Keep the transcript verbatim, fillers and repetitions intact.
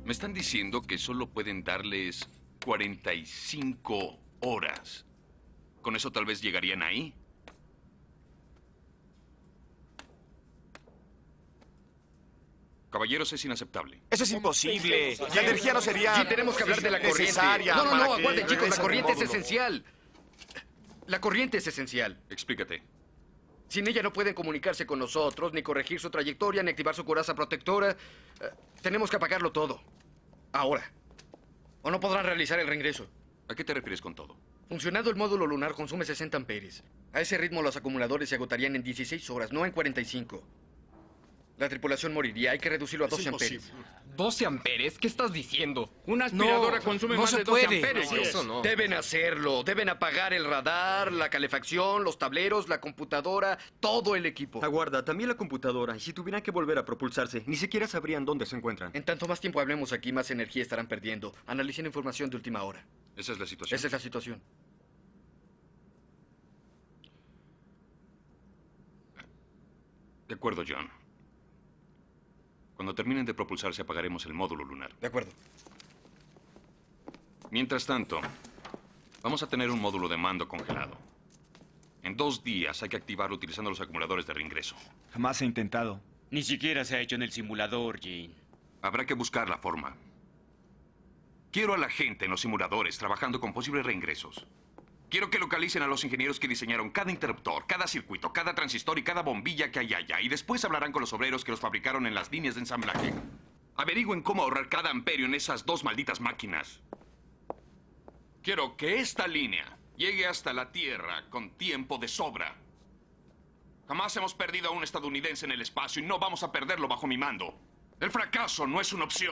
Me están diciendo que solo pueden darles cuarenta y cinco horas. ¿Con eso tal vez llegarían ahí? Caballeros, es inaceptable. Eso es imposible. La energía no sería Sí, tenemos que hablar de la corriente. necesaria No, no, para no, que aguarden, chicos, la regresen el corriente es módulo. esencial. La corriente es esencial. Explícate. Sin ella no pueden comunicarse con nosotros, ni corregir su trayectoria, ni activar su coraza protectora. Eh, tenemos que apagarlo todo. Ahora. O no podrán realizar el reingreso. ¿A qué te refieres con todo? Funcionando el módulo lunar consume sesenta amperes. A ese ritmo los acumuladores se agotarían en dieciséis horas, no en cuarenta y cinco. La tripulación moriría. Hay que reducirlo a doce amperes. ¿doce amperes? ¿Qué estás diciendo? Una aspiradora No, consume no más se de doce puede. amperes. No, eso no. Deben hacerlo. Deben apagar el radar, la calefacción, los tableros, la computadora, todo el equipo. Aguarda, también la computadora. Y si tuvieran que volver a propulsarse, ni siquiera sabrían dónde se encuentran. En tanto más tiempo hablemos aquí, más energía estarán perdiendo. Analicen información de última hora. Esa es la situación. Esa es la situación. De acuerdo, John. Cuando terminen de propulsarse, apagaremos el módulo lunar. De acuerdo. Mientras tanto, vamos a tener un módulo de mando congelado. En dos días hay que activarlo utilizando los acumuladores de reingreso. Jamás he intentado. Ni siquiera se ha hecho en el simulador, Gene. Habrá que buscar la forma. Quiero a la gente en los simuladores trabajando con posibles reingresos. Quiero que localicen a los ingenieros que diseñaron cada interruptor, cada circuito, cada transistor y cada bombilla que hay allá. Y después hablarán con los obreros que los fabricaron en las líneas de ensamblaje. Averigüen cómo ahorrar cada amperio en esas dos malditas máquinas. Quiero que esta línea llegue hasta la Tierra con tiempo de sobra. Jamás hemos perdido a un estadounidense en el espacio y no vamos a perderlo bajo mi mando. El fracaso no es una opción.